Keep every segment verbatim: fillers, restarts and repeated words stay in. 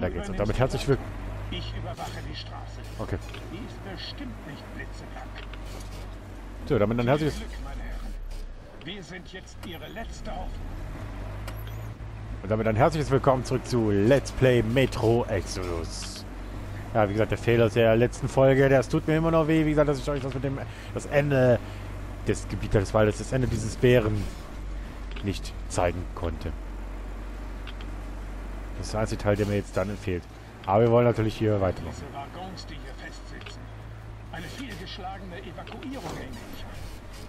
weiter geht's. Und damit herzlich willkommen. Ich überwache die Straße. Okay. Die ist bestimmt nicht blitzeblank. So, damit dann herzlich Glück, meine Herren. Wir sind jetzt Ihre letzte Hoffnung. Und damit ein herzliches Willkommen zurück zu Let's Play Metro Exodus. Ja, wie gesagt, der Fehler aus der letzten Folge, das tut mir immer noch weh. Wie gesagt, dass ich euch das mit dem das Ende des Gebiets des Waldes, das Ende dieses Bären nicht zeigen konnte. Das ist der einzige Teil, der mir jetzt dann fehlt. Aber wir wollen natürlich hier weitermachen. Diese Waggons, die hier festsitzen. Eine fehlgeschlagene Evakuierung nehme ich an.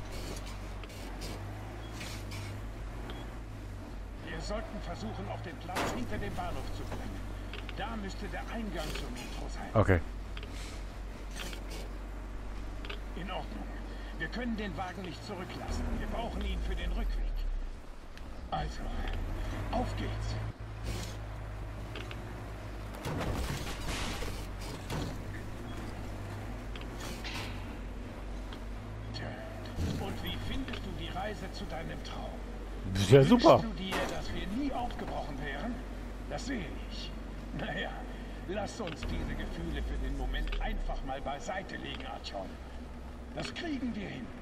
Wir sollten versuchen, auf den Platz hinter dem Bahnhof zu gelangen. Da müsste der Eingang zur Metro sein. Okay. In Ordnung. Wir können den Wagen nicht zurücklassen. Wir brauchen ihn für den Rückweg. Also, auf geht's. Tja, und wie findest du die Reise zu deinem Traum? Ja, super. Wünschst du dir, dass wir nie aufgebrochen wären? Das sehe ich. Naja, lass uns diese Gefühle für den Moment einfach mal beiseite legen, Artyom. Das kriegen wir hin.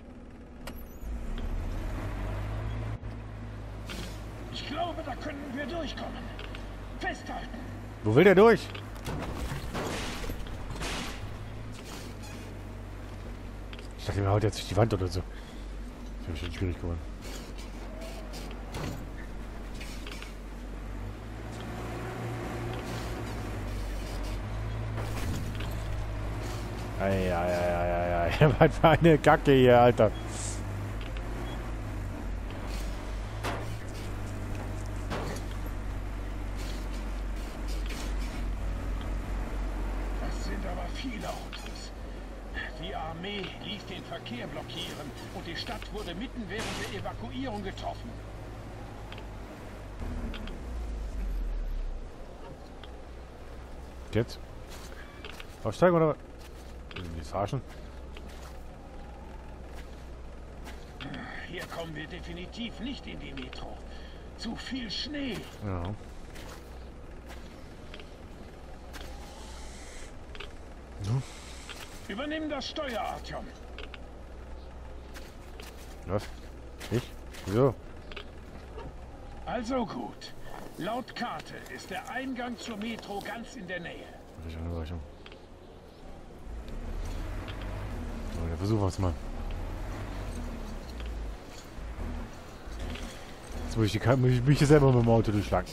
Ich glaube, da können wir durchkommen. Festhalten. Wo will der durch? Ich dachte, mir haut jetzt durch die Wand oder so. Das ist schon schwierig geworden. Eieieiei. Was für eine Kacke hier, Alter. Das sind aber viele Autos. Die Armee ließ den Verkehr blockieren und die Stadt wurde mitten während der Evakuierung getroffen. Jetzt? Aufsteigen oder was? Die verarschen? Hier kommen wir definitiv nicht in die Metro. Zu viel Schnee. Ja. Hm? Übernimm das Steuer, Artyom. Was? Ich? Wieso? Also gut. Laut Karte ist der Eingang zur Metro ganz in der Nähe. Ich eine Überraschung. So, dann versuchen wir es mal. Jetzt muss ich, die, muss ich mich hier selber mit dem Auto durchschlagen.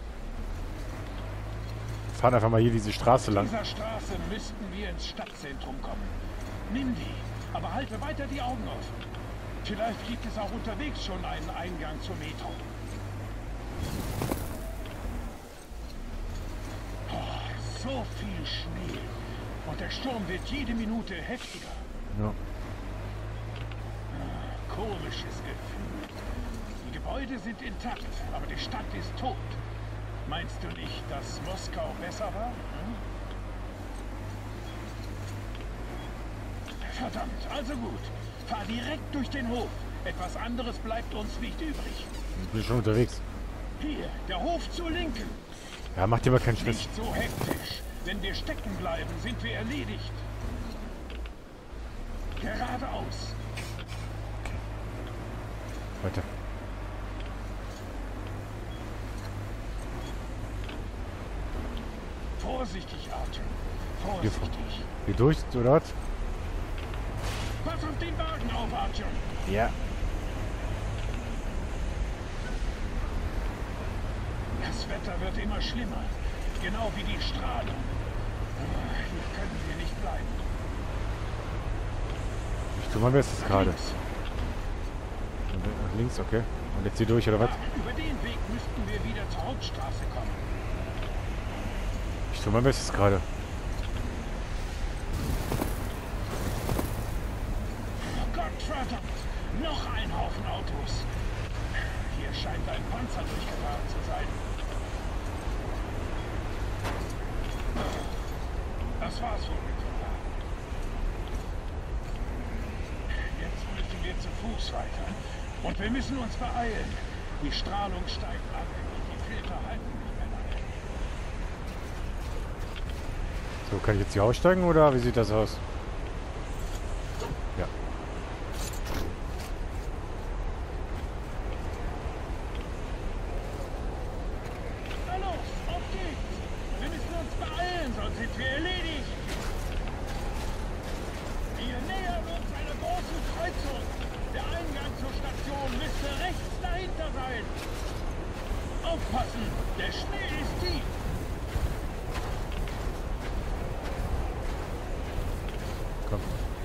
Wir fahren einfach mal hier diese Straße lang. Auf dieser Straße müssten wir ins Stadtzentrum kommen. Nimm die, aber halte weiter die Augen offen. Vielleicht gibt es auch unterwegs schon einen Eingang zur Metro. Oh, so viel Schnee. Und der Sturm wird jede Minute heftiger. Ja. Ah, komisches Gefühl. Die Gebäude sind intakt, aber die Stadt ist tot. Meinst du nicht, dass Moskau besser war? Hm? Verdammt, also gut. Fahr direkt durch den Hof. Etwas anderes bleibt uns nicht übrig. Ich bin schon unterwegs. Hier, der Hof zur Linken. Ja, macht dir mal keinen Stress. Nicht so hektisch. Wenn wir stecken bleiben, sind wir erledigt. Geradeaus. Okay. Weiter. Vorsichtig, Artyom. Hier, Vorsichtig. hier durch, oder was? Pass auf den Wagen auf, Artyom. Ja. Das Wetter wird immer schlimmer. Genau wie die Strahlung. Aber hier können wir nicht bleiben. Ich tue mein Bestes Nach gerade. links. Und nach links, okay. Und jetzt hier durch, oder was? Ja, über den Weg müssten wir wieder zur Hauptstraße kommen. Ich tue mein Bestes gerade. Oh Gott verdammt! Noch ein Haufen Autos. Hier scheint ein Panzer durchgefahren zu sein. Das war's wohl mit dem Wagen. Jetzt müssen wir zu Fuß weiter. Und wir müssen uns beeilen. Die Strahlung steigt an. Die Filter halten nicht mehr lange. So, kann ich jetzt hier aussteigen oder wie sieht das aus? Ja. Na los, auf geht's! Wir müssen uns beeilen, sonst sind wir erledigt! Wir nähern uns einer großen Kreuzung! Der Eingang zur Station müsste rechts dahinter sein! Aufpassen! Der Schnee ist tief! Komm.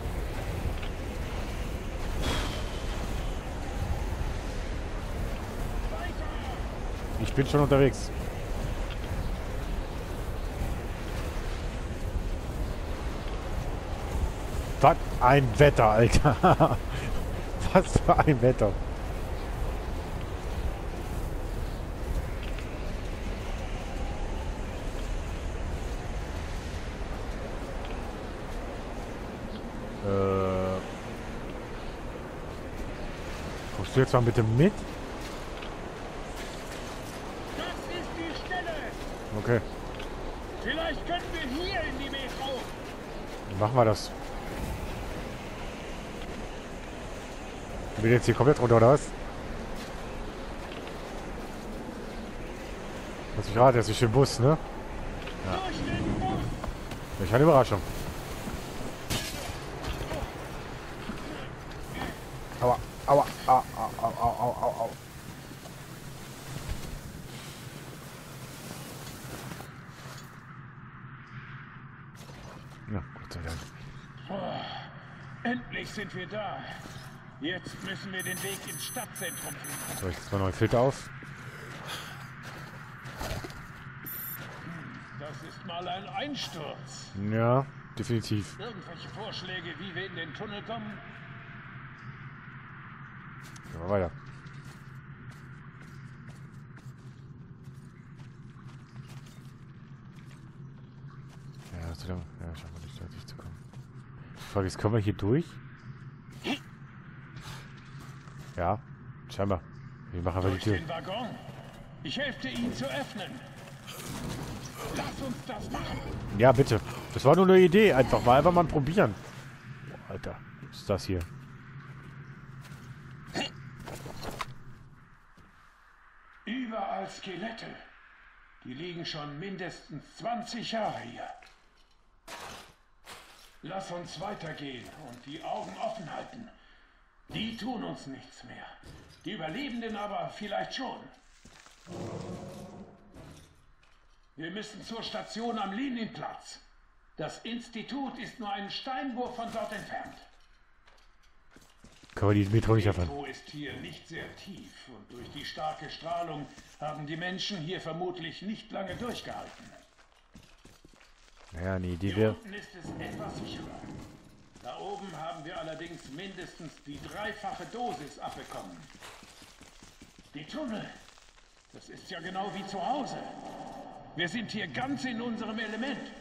Ich bin schon unterwegs. Was ein Wetter, Alter. Was für ein Wetter. Äh. Kommst du jetzt mal bitte mit? Das ist die Stelle! Okay, Vielleicht können wir hier in die Metro! dann machen wir das. Ich bin jetzt hier komplett runter, oder was? Was ich rate, das ist ein Bus, ne? Durch den Bus! Welch eine Überraschung. Aua, aua, au, au, au, au, au, au, au. Ja, Gott sei Dank. Oh, endlich sind wir da. Jetzt müssen wir den Weg ins Stadtzentrum finden. So, ich jetzt mal neuen Filter auf. Das ist mal ein Einsturz. Ja, definitiv. Irgendwelche Vorschläge, wie wir in den Tunnel kommen? Gehen wir weiter. Ja, so lange. Ja, schauen wir nicht, da durchzukommen. Die Frage ist, kommen wir hier durch? Ja, scheinbar. Wir machen einfach die Durch Tür. den Waggon. Ich helfe ihn zu öffnen. Lass uns das machen. Ja, bitte. Das war nur eine Idee. Einfach mal einfach mal probieren. Boah, Alter, was ist das hier? Überall Skelette. Die liegen schon mindestens zwanzig Jahre hier. Lass uns weitergehen und die Augen offen halten. Die tun uns nichts mehr. Die Überlebenden aber vielleicht schon. Wir müssen zur Station am Leninplatz. Das Institut ist nur einen Steinwurf von dort entfernt. Kann man die Metro nicht Die erfahren. Metro ist hier nicht sehr tief und durch die starke Strahlung haben die Menschen hier vermutlich nicht lange durchgehalten. Naja, eine Idee Hier wäre... unten ist es etwas sicherer. Da oben haben wir allerdings mindestens die dreifache Dosis abbekommen. Die Tunnel, das ist ja genau wie zu Hause. Wir sind hier ganz in unserem Element.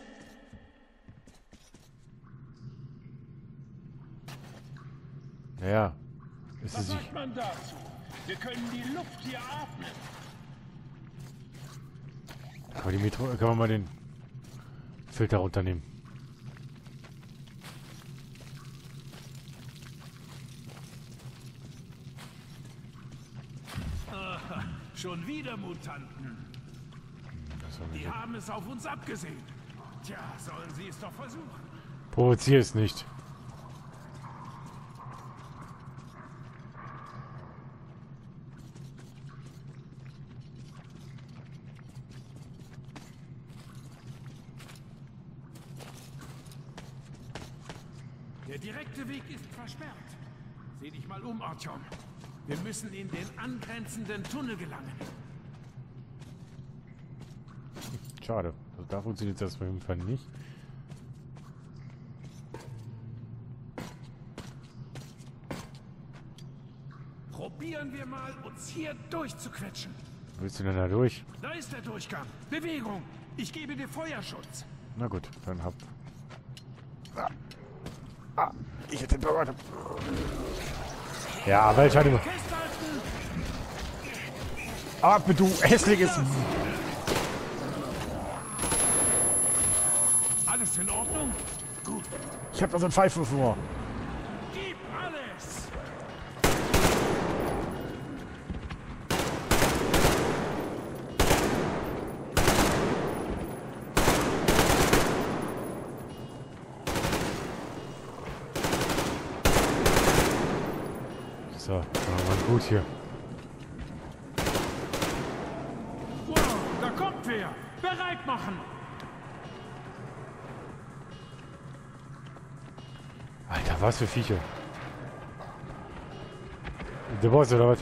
Naja, ist Was es sich... sagt man dazu? Wir können die Luft hier atmen. Kann man die Metro... Kann man mal den Filter runternehmen. Aha, schon wieder Mutanten. Das haben wir Die hier. haben es auf uns abgesehen. Tja, sollen sie es doch versuchen. Provozier es nicht. Der direkte Weg ist versperrt. Seh dich mal um, Artyom. Wir müssen in den angrenzenden Tunnel gelangen. Schade. Also da funktioniert das auf jeden Fall nicht. Probieren wir mal, uns hier durchzuquetschen. Wo willst du denn da durch? Da ist der Durchgang. Bewegung. Ich gebe dir Feuerschutz. Na gut, dann hab... Ah, ah ich hätte den Burger... Ja, welch eine... Festhalten! Ab, du hässliches... Alles Alles in Ordnung? Gut. Ich hab da so ein Pfeife vor. Gib alles! So, mal gut hier. Wow, da kommt wer! Bereit machen! Alter, was für Viecher. Der Boss oder was?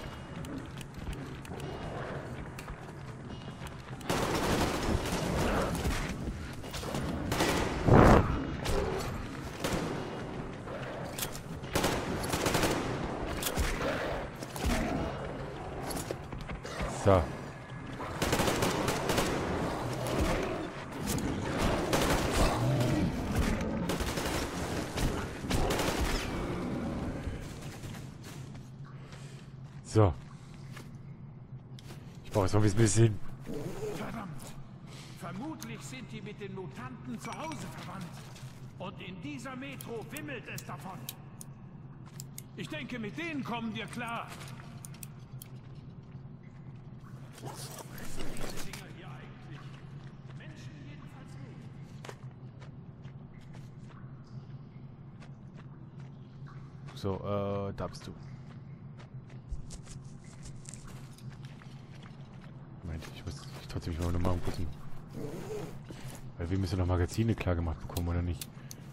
So. So. Ich brauche jetzt noch ein bisschen. Verdammt! Vermutlich sind die mit den Mutanten zu Hause verwandt. Und in dieser Metro wimmelt es davon. Ich denke, mit denen kommen wir klar. Was fressen diese Dinger hier eigentlich? Menschen jedenfalls nicht. So, äh, da bist du. Moment, ich muss ich trotzdem mal nochmal gucken. Weil wir müssen noch Magazine klar gemacht bekommen, oder nicht?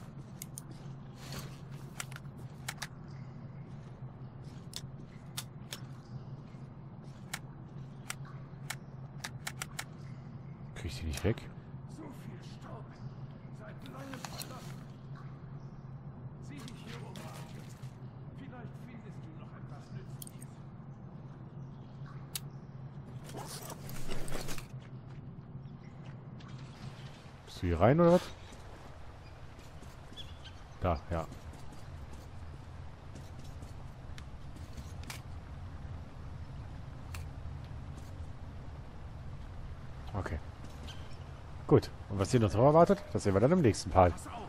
Krieg ich die nicht weg? So viel Staub. Seit langem verlassen. Sieh dich hier um. Vielleicht findest du noch etwas Nützliches. Bist du hier rein, oder was? Da, ja. Okay. Gut. Und was hier noch so erwartet, das sehen wir dann im nächsten Part. Pass auf!